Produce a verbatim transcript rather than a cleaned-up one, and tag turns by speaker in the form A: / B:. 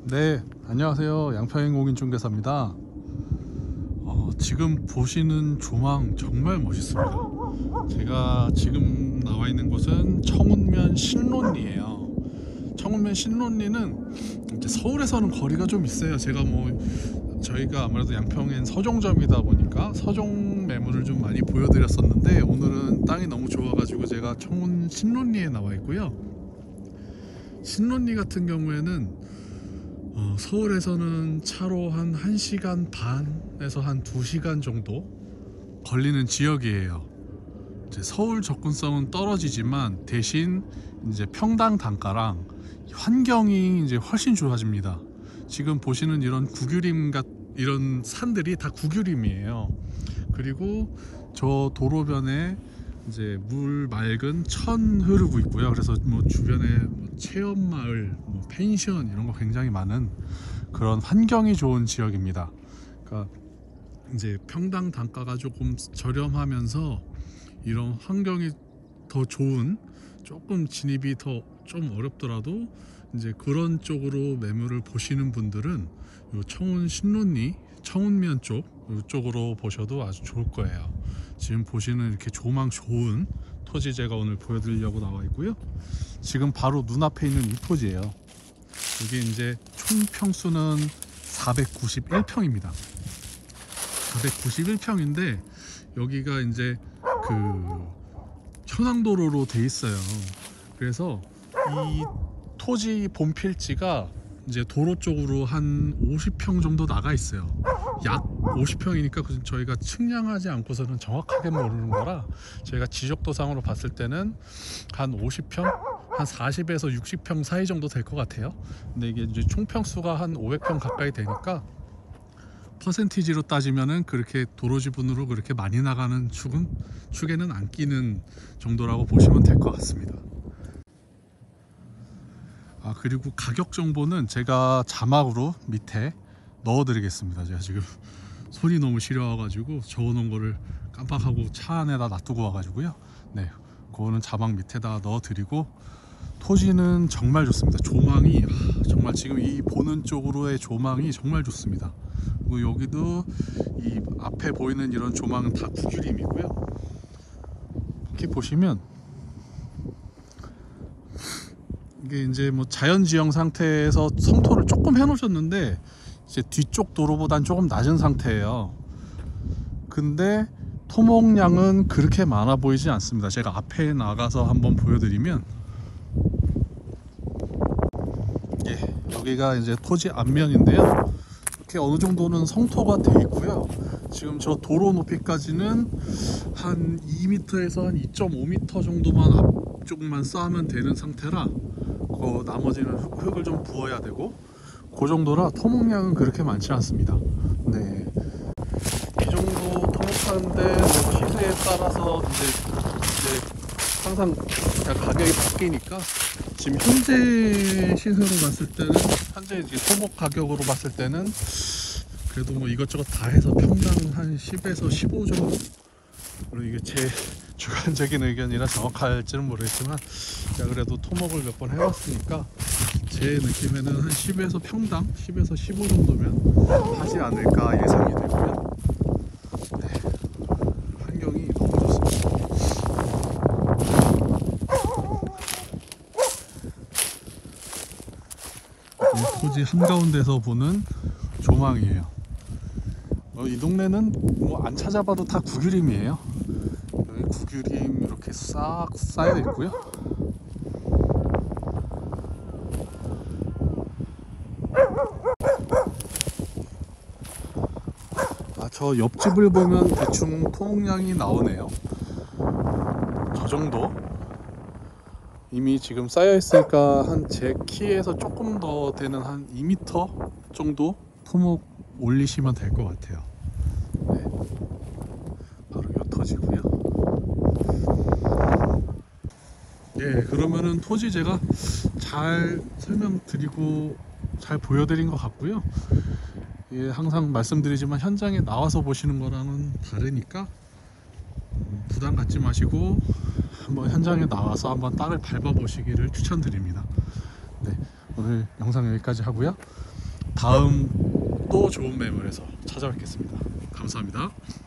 A: 네, 안녕하세요. 양평행공인중개사입니다. 어, 지금 보시는 조망 정말 멋있습니다. 제가 지금 나와 있는 곳은 청운면 신론리예요. 청운면 신론리는 이제 서울에서는 거리가 좀 있어요. 제가 뭐 저희가 아무래도 양평엔 서종점이다 보니까 서종 매물을 좀 많이 보여드렸었는데, 오늘은 땅이 너무 좋아가지고 제가 청운 신론리에 나와 있고요. 신론리 같은 경우에는 어, 서울에서는 차로 한 1시간 반에서 한 두 시간 정도 걸리는 지역이에요. 이제 서울 접근성은 떨어지지만 대신 이제 평당 단가랑 환경이 이제 훨씬 좋아집니다. 지금 보시는 이런 구규림 같 이런 산들이 다 구규림이에요. 그리고 저 도로변에 이제 물 맑은 천 흐르고 있고요. 그래서 뭐 주변에 뭐 체험 마을, 뭐 펜션 이런 거 굉장히 많은 그런 환경이 좋은 지역입니다. 그러니까 이제 평당 단가가 조금 저렴하면서 이런 환경이 더 좋은, 조금 진입이 더 좀 어렵더라도 이제 그런 쪽으로 매물을 보시는 분들은 요 청운 신론리, 청운면 쪽 이쪽으로 보셔도 아주 좋을 거예요. 지금 보시는 이렇게 조망 좋은 토지 제가 오늘 보여드리려고 나와 있고요. 지금 바로 눈앞에 있는 이 토지예요. 이게 이제 총 평수는 사백구십일 평입니다. 사백구십일 평인데 여기가 이제 그 현황도로로 돼 있어요. 그래서 이 토지 본필지가 이제 도로 쪽으로 한 오십 평 정도 나가 있어요. 약 오십 평이니까 저희가 측량하지 않고서는 정확하게 모르는 거라, 저희가 지적도상으로 봤을 때는 한 오십 평, 한 사십에서 육십 평 사이 정도 될 것 같아요. 근데 이게 이제 총 평수가 한 오백 평 가까이 되니까 퍼센티지로 따지면은 그렇게 도로 지분으로 그렇게 많이 나가는 축은 축에는 안 끼는 정도라고 보시면 될 것 같습니다. 아, 그리고 가격 정보는 제가 자막으로 밑에 넣어 드리겠습니다. 제가 지금 손이 너무 시려워 가지고 적어 놓은 거를 깜빡하고 차 안에다 놔두고 와 가지고요. 네, 그거는 자막 밑에다 넣어 드리고, 토지는 정말 좋습니다. 조망이 아, 정말 지금 이 보는 쪽으로의 조망이 정말 좋습니다. 그리고 여기도 이 앞에 보이는 이런 조망은 다 구규림이고요. 이렇게 보시면 이게 이제 뭐 자연지형 상태에서 성토를 조금 해놓으셨는데 이제 뒤쪽 도로보단 조금 낮은 상태예요. 근데 토목량은 그렇게 많아 보이지 않습니다. 제가 앞에 나가서 한번 보여드리면, 예, 여기가 이제 토지 앞면인데요. 이렇게 어느 정도는 성토가 돼 있고요. 지금 저 도로 높이까지는 한 이 미터에서 한 이 점 오 미터 정도만 앞쪽만 쌓으면 되는 상태라, 그 나머지는 흙, 흙을 좀 부어야 되고, 그 정도라 토목량은 그렇게 많지 않습니다. 네, 이 정도 토목하는데 뭐 시세에 따라서 이제, 이제 항상 가격이 바뀌니까, 지금 현재 시세로 봤을 때는, 현재 이제 토목 가격으로 봤을 때는 그래도 뭐 이것저것 다 해서 평당 한 십에서 십오 정도, 물론 이게 제 주관적인 의견이라 정확할지는 모르겠지만, 제가 그래도 토목을 몇 번 해왔으니까 제 느낌에는 한 십에서 평당 십에서 십오 정도면 하지 않을까 예상이 되고요. 네, 환경이 너무 좋습니다. 이 토지 한가운데서 보는 조망이에요. 어, 이 동네는 뭐 안 찾아봐도 다 구규림이에요. 여기 구규림 이렇게 싹 쌓여 있고요. 아, 저 옆집을 보면 대충 토목량이 나오네요. 저 정도 이미 지금 쌓여 있으니까 한 제 키에서 조금 더 되는 한 이 미터 정도 토목 올리시면 될 것 같아요. 네, 바로 요 토지고요. 예, 그러면은 토지 제가 잘 설명드리고 잘 보여드린 것 같고요. 예, 항상 말씀드리지만 현장에 나와서 보시는 거랑은 다르니까 부담 갖지 마시고 한번 현장에 나와서 한번 땅을 밟아 보시기를 추천드립니다. 네, 오늘 영상 여기까지 하고요. 다음 또 좋은 매물에서 찾아뵙겠습니다. 감사합니다.